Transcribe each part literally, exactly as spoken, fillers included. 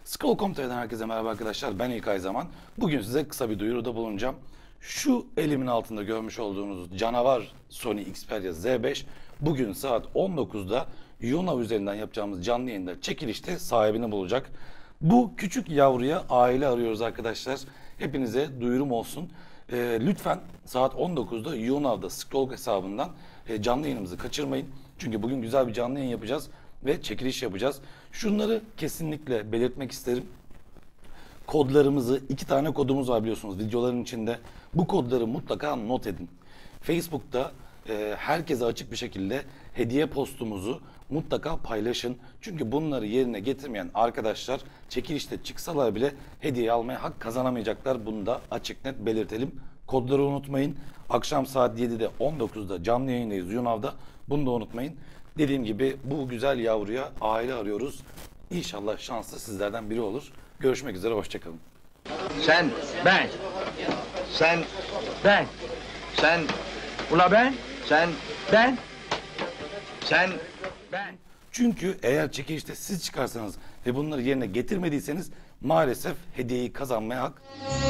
Scroll nokta com nokta tr'den herkese merhaba arkadaşlar. Ben İlkay Zaman. Bugün size kısa bir duyuruda bulunacağım. Şu elimin altında görmüş olduğunuz canavar Sony Xperia Z beş bugün saat on dokuzda Yunav üzerinden yapacağımız canlı yayında çekilişte sahibini bulacak. Bu küçük yavruya aile arıyoruz arkadaşlar. Hepinize duyurum olsun. Ee, lütfen saat on dokuzda Yunav'da Scroll hesabından e, canlı yayınımızı kaçırmayın. Çünkü bugün güzel bir canlı yayın yapacağız ve çekiliş yapacağız. Şunları kesinlikle belirtmek isterim. Kodlarımızı, iki tane kodumuz var biliyorsunuz videoların içinde. Bu kodları mutlaka not edin. Facebook'ta e, herkese açık bir şekilde hediye postumuzu mutlaka paylaşın. Çünkü bunları yerine getirmeyen arkadaşlar çekilişte çıksalar bile hediye almaya hak kazanamayacaklar. Bunu da açık net belirtelim. Kodları unutmayın. Akşam saat yedide on dokuzda canlı yayındayız Yunav'da. Bunu da unutmayın. Dediğim gibi bu güzel yavruya aile arıyoruz. İnşallah şanslı sizlerden biri olur. Görüşmek üzere, hoşçakalın. Sen, ben. Sen, ben. Sen, ula ben. Sen, ben. Sen, ben. Çünkü eğer çekilişte siz çıkarsanız ve bunları yerine getirmediyseniz maalesef hediyeyi kazanmaya hak...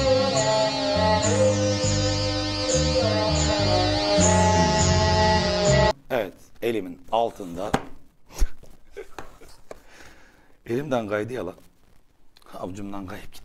Evet, elimin altında... Elimden kaydı ya la. Avucumdan kayıp gitti.